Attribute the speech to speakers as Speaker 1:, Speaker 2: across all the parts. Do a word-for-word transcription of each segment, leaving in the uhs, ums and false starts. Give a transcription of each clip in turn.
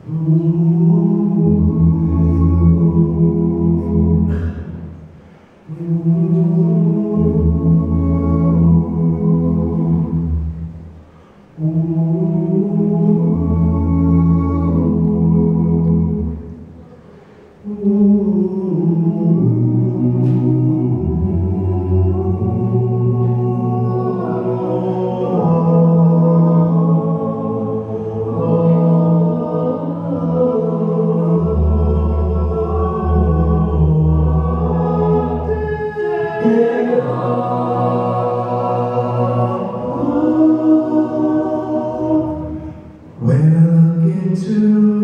Speaker 1: When I look into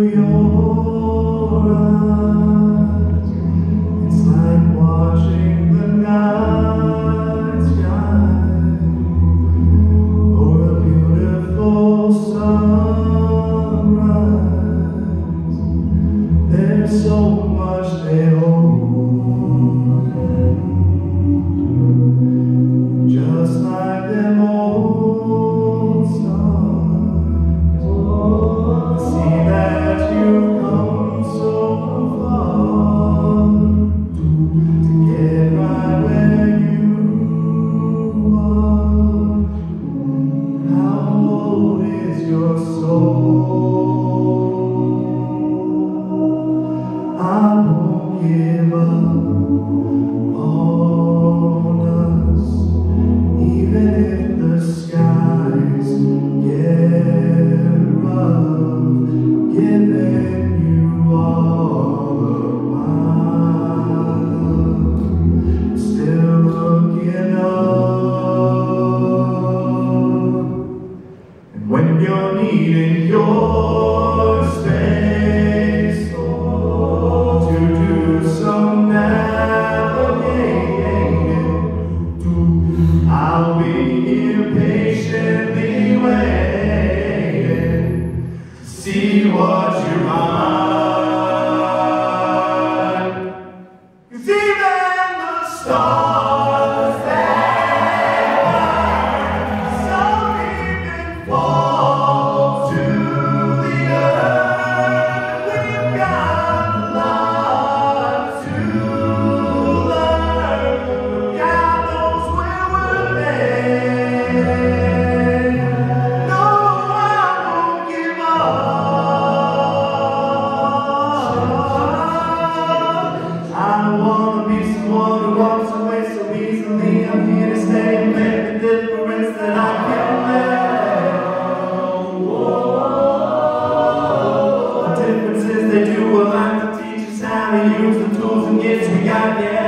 Speaker 1: your eyes, it's like watching the night shine or a beautiful sunrise. There's so much they hold, just like them old stars. See that you've come so far to get right where you are. How old is your soul? I won't give up on us, even if the skies get rough. Giving you all of my love, still looking up. And when you're needing your space to do some navigating, I'll be here patiently waiting to see what you mind. 'Cause even the stars that burn so deep and fall to the earth, we've got a lot to learn. God knows where we're led. No, I won't give up. I don't wanna be someone who walks away so easily. I'm here to stay and make the difference that I can make. The differences they do will have to teach us how to use the tools and gifts we got, yeah.